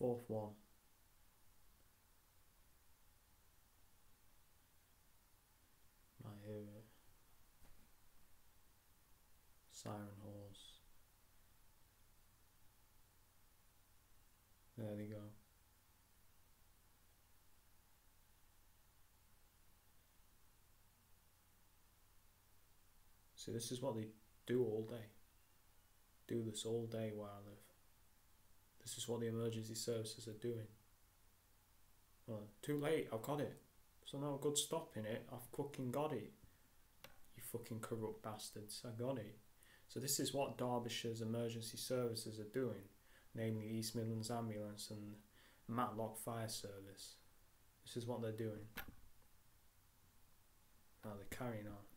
Fourth one. I hear it. Siren horse. There they go. See, this is what they do all day. Do this all day where I live. This is what the emergency services are doing. Well, too late, I've got it. So no good stopping it, I've fucking got it. You fucking corrupt bastards, I got it. So this is what Derbyshire's emergency services are doing, namely East Midlands Ambulance and Matlock Fire Service. This is what they're doing. Now they're carrying on.